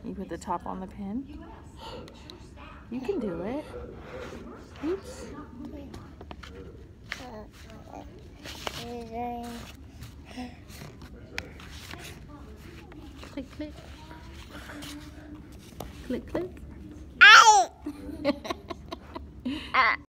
You put the top on the pin. You can do it. Oops. Click, click. Click, click.